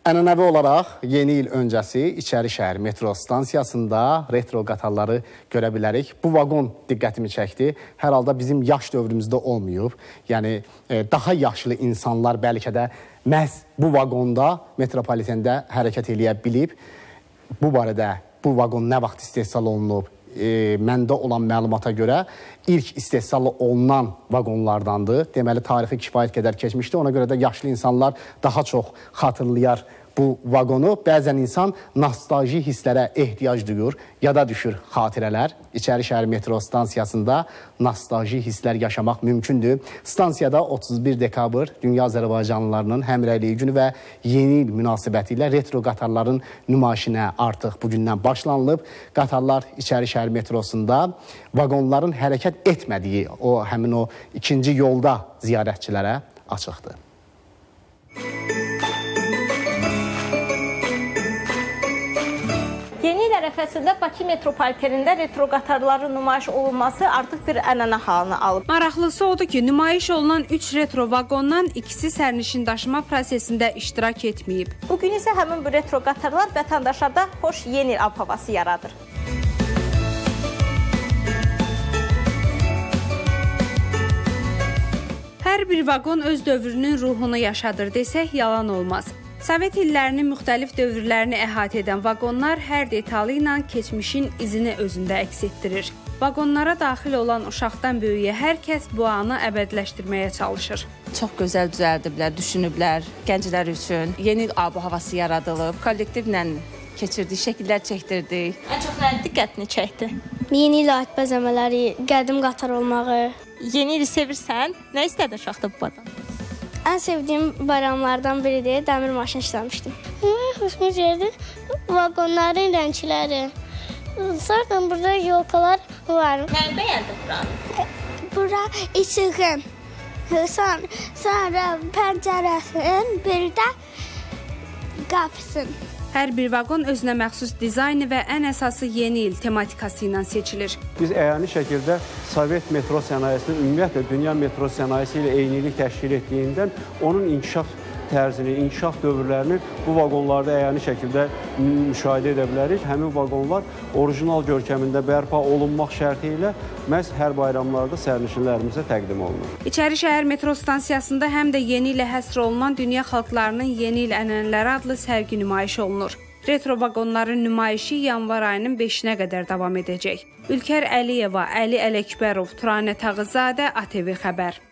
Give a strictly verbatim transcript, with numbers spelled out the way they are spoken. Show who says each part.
Speaker 1: Ənənəvi olaraq yeni il öncəsi İçəri şəhər metro stansiyasında retro qatarları görə bilərik. Bu vaqon diqqətimi çəkdi. Hər halda bizim yaş dövrümüzdə olmayıb. Yəni daha yaşlı insanlar bəlkə də məhz bu vaqonda metropolitende hərəkət eləyə bilib. Bu barədə bu vaqon nə vaxt istehsal olunub? E, məndə olan məlumata görə ilk istehsal olunan vaqonlardandır. Deməli, tarixi kifayət qədər keçmişdi. Ona görə də yaşlı insanlar daha çox xatırlayar bu vaqonu. Bəzən insan nostalji hisslərə ehtiyac duyur, yada düşür xatirələr. İçəri şəhər metro stansiyasında nostalji hisslər yaşamaq mümkündür. Stansiyada otuz bir dekabr Dünya Azərbaycanlılarının həmrəyliyi günü və yeni il münasibəti ilə retro qatarların nümayişinə artıq bugündən başlanılıb. Qatarlar İçəri şəhər metrosunda vaqonların hərəkət etmədiyi o həmin o ikinci yolda ziyarətçilərə açıqdır.
Speaker 2: Yeni il ərəfəsində Bakı metropolitenində retro qatarların nümayiş olunması artıq bir ənənə halını alıb.
Speaker 3: Maraqlısı odur ki, nümayiş olunan üç retro vaqondan ikisi sərnişin daşıma prosesində iştirak etməyib.
Speaker 2: Bugün isə həmin bu retro qatarlar vətəndaşlarda xoş yeni il ab-havası yaradır.
Speaker 3: Hər bir vaqon öz dövrünün ruhunu yaşadır desək yalan olmaz. Sovet illərinin müxtəlif dövrlərini əhatə edən vaqonlar hər detalı ilə keçmişin izini özündə əks etdirir. Vaqonlara daxil olan uşaqdan böyüyə hər kəs bu anı əbədiləşdirməyə çalışır.
Speaker 4: Çox gözəl düzəldiblər, düşünüblər gənclər üçün. Yeni ab-havası yaradılıb, kollektivlə keçirdik, şəkillər çəkdirdik.
Speaker 2: Ən çox nəyin diqqətini çəkdi?
Speaker 5: Yeni il ait bəzəmələri, qədim qatar olmağı.
Speaker 2: Yeni ili sevirsən, nə istədin uşaqda bu badan?
Speaker 5: Ən sevdiyim bayramlardan biridir, dəmir maşın işləmişdim.
Speaker 6: Xoşuma gəldi vaqonların rəngləri. Sonra burada yolkalar var.
Speaker 2: Nəyi bəyəndin buranı?
Speaker 6: Bura işığın, sonra, sonra pəncərəsin, bir də qapısın.
Speaker 3: Hər bir vaqon özünə məxsus dizaynı və ən əsası yeni il tematikası ilə seçilir.
Speaker 7: Biz əyani şəkildə Sovet metro sənayesinin ümumiyyətlə dünya metro sənayesi ilə eynilik təşkil etdiyindən onun inkişaf tərzini, inkişaf dövrlərini bu vaqonlarda əyani şəkildə müşahidə edə bilərik. Həmin vaqonlar orijinal görkəmində bərpa olunmaq şərti ilə məhz hər bayramlarda sərnişinlərimizə təqdim olunur.
Speaker 3: İçəri şəhər metro stansiyasında həm də yeni ilə həsr olunan dünya xalqlarının yeni il ənənələri adlı sərgi nümayiş olunur. Retro vaqonların nümayişi yanvar ayının beşinə qədər davam edəcək. Ülkər Əliyeva, Əli Ələkbərov, Turanə Tağızadə, A T V Xəbər.